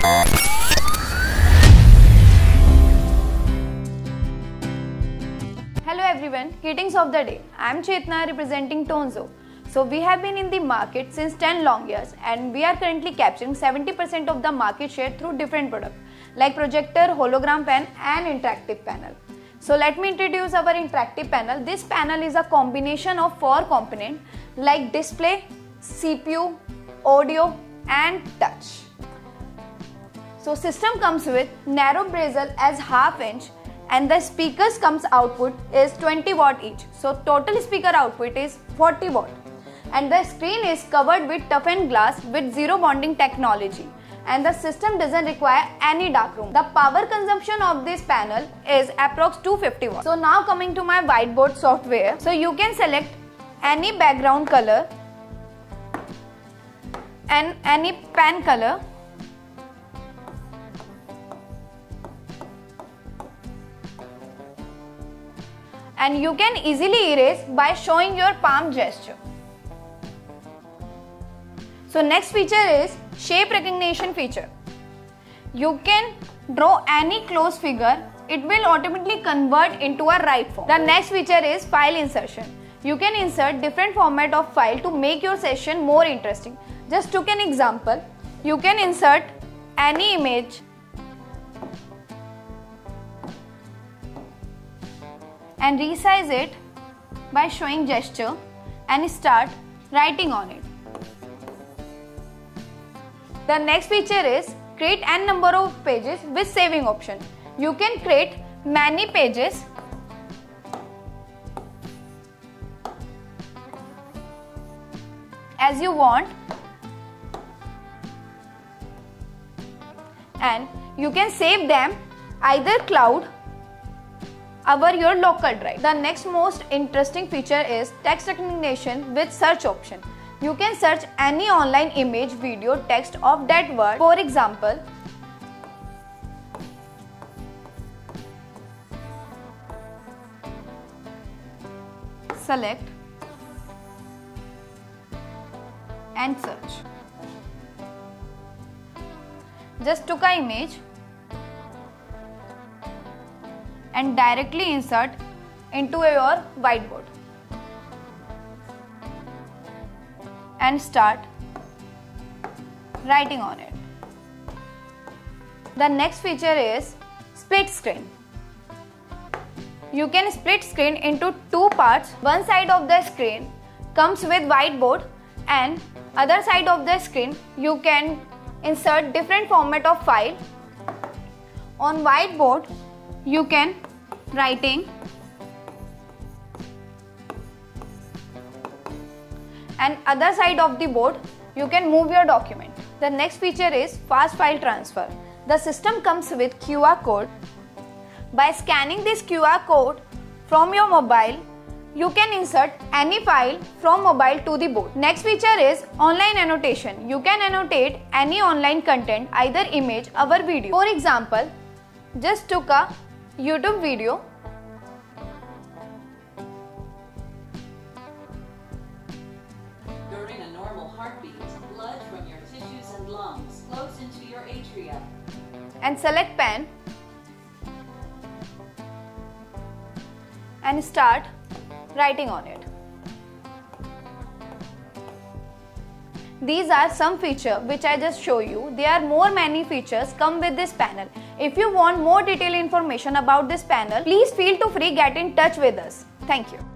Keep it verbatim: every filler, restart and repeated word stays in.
Hello everyone, greetings of the day. I am Chetna representing Tonzo. So we have been in the market since ten long years and we are currently capturing seventy percent of the market share through different products like projector, hologram pen and interactive panel. So let me introduce our interactive panel. This panel is a combination of four components like display, C P U, audio and touch. So system comes with narrow bezel as half inch and the speakers comes output is twenty watt each. So total speaker output is forty watt and the screen is covered with toughened glass with zero bonding technology and the system doesn't require any darkroom. The power consumption of this panel is approx two hundred fifty watts. So now coming to my whiteboard software. So you can select any background color and any pen color. And you can easily erase by showing your palm gesture. So next feature is shape recognition feature. You can draw any closed figure, it will automatically convert into a right form. The next feature is file insertion. You can insert different format of file to make your session more interesting. Just took an example. You can insert any image and resize it by showing gesture and start writing on it. The next feature is create n number of pages with saving option. You can create many pages as you want and you can save them either cloud or your local drive. The next most interesting feature is text recognition with search option. You can search any online image, video, text of that word. For example, select and search. Just took an image and directly insert into your whiteboard and start writing on it. The next feature is split screen. You can split screen into two parts. One side of the screen comes with whiteboard and other side of the screen you can insert different format of file. On whiteboard you can writing and other side of the board you can move your document. The next feature is fast file transfer. The system comes with Q R code. By scanning this Q R code from your mobile, you can insert any file from mobile to the board. Next feature is online annotation. You can annotate any online content, either image or video. For example, just took a YouTube video during a normal heartbeat, blood from your tissues and lungs flows into your atria and select pen and start writing on it. These are some features which I just show you. There are more many features come with this panel. If you want more detailed information about this panel, please feel to free get in touch with us. Thank you.